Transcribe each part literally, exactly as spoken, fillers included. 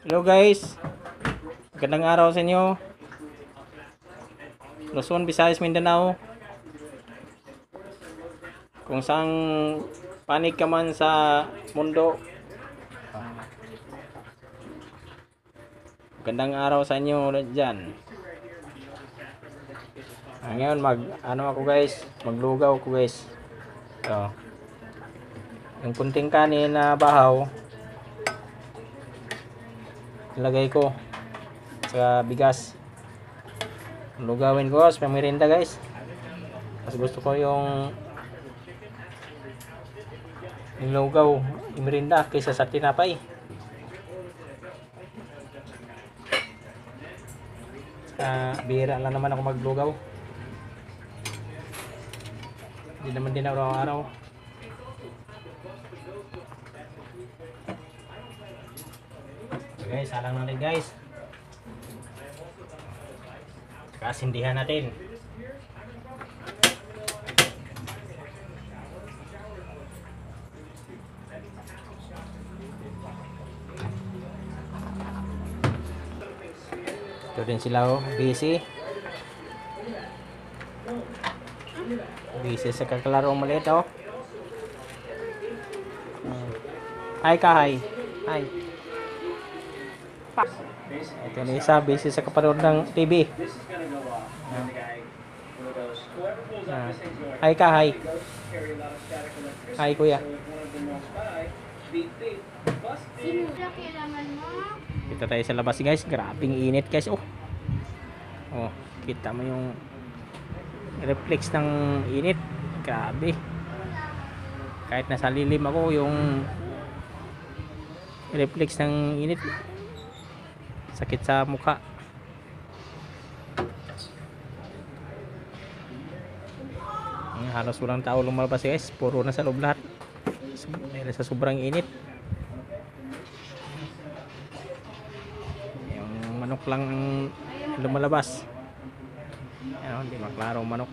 Hello guys, magandang araw sa inyo. Luzon, Visayas, Mindanao. Kung saan panig ka man sa mundo, magandang araw sa inyo dyan. Ah, ngayon mag ano ako guys, maglugaw ako guys. So, yung kunting kanin na bahaw, ilagay ko sa bigas. Lugawin ko sa merienda guys. Mas gusto ko yung nilugaw yung merienda kaysa sa tinapay. Uh, bihira lang naman ako maglugaw. Hindi naman din araw-araw. Okay, salang natin guys. Kasindihan natin. Ito din sila oh, busy. Busy sa kaklaro maliit oh. Hi kahay. Hi. Ito na isa, busy sa kapanood ng T V. Ah. Hi ka, hi. Hi kuya. Kita tayo sa labas guys, grabing init guys oh. Oh, kita mo yung reflex ng init. Grabe. Kahit nasa lilim ako, yung reflex ng init sakit sa mukha. Halos walang tao lumalabas guys, puro na sa loob lahat dahil sa sobrang init. Yung manok lang lumalabas. Ano, hindi maklaro manok.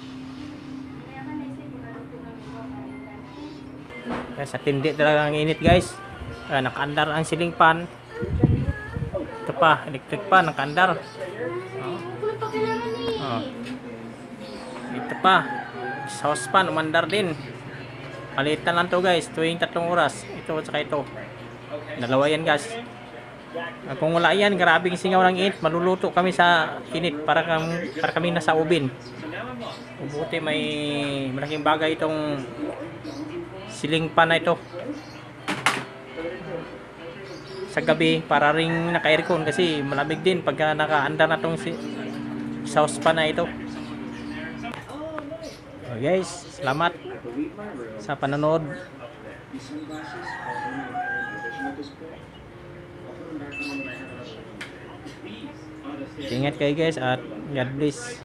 Kaya sa tindi talaga ang init guys. Ah, nakaandar ang ceiling fan. Ito pa, electric pa, nakaandar. Oh. Oh. Ito pa, saucepan, umandar din. Palitan lang to guys, tuwing tatlong oras. Ito at saka ito. Dalawa yan guys. Ah, kung wala yan, grabing singaw ng init. Maluluto kami sa init para kami, para kami nasa ubin. Buti may malaking bagay itong ceiling fan na ito. Sa gabi para ring naka-aircon kasi malamig din pagka naka-andar na tong si saucepan na ito. So guys, salamat sa panonood. Ingat kayo guys at God bless.